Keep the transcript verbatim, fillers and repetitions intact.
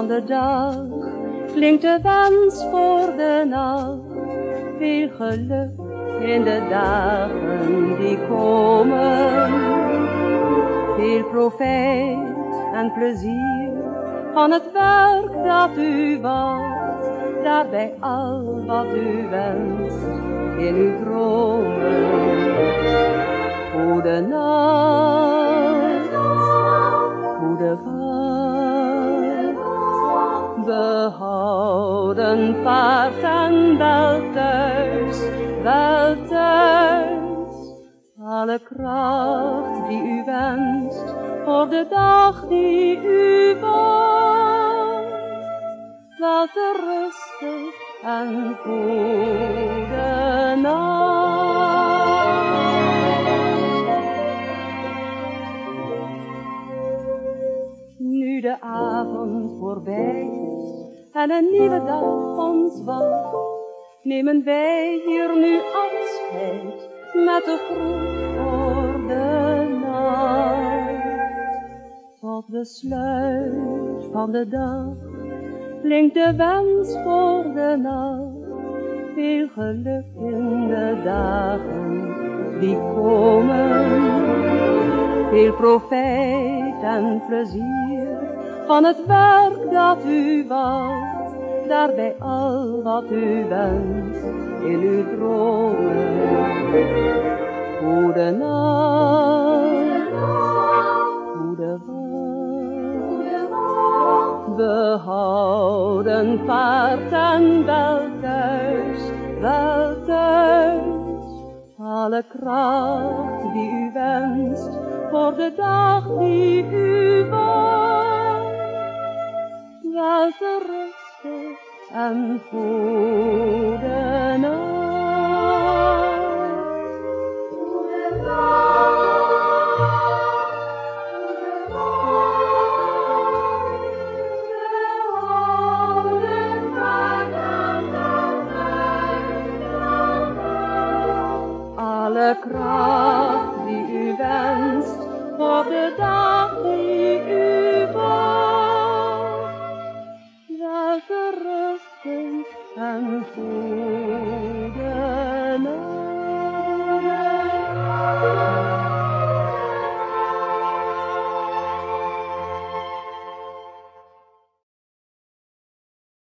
van de dag klinkt de wens voor de nacht. Veel geluk in de dagen die komen. Veel profijt en plezier van het werk dat u wacht. Daarbij al wat u wenst in uw dromen. Goede nacht, goede vaart, behouden paard en wel thuis, wel thuis. Alle kracht die u wenst voor de dag die u wacht, wel te rusten en goede nacht. Nu de avond voorbij is en een nieuwe dag ons wacht, nemen wij hier nu afscheid met de groet voor de nacht. Tot de sluit van de dag klinkt de wens voor de nacht. Veel geluk in de dagen die komen. Veel profijt en plezier van het werk dat u wacht. Daarbij al wat u wenst in uw dromen. Goede nacht, goede wacht, behouden paard en wel thuis, wel thuis. Alle kracht die u wenst voor de dag die u wacht, wel te rusten en goede nacht. Goede nacht, goede nacht, behouden paard en wel thuis, wel thuis. Alle kracht die u wenst voor de dag die u wacht, wel te rusten en goed.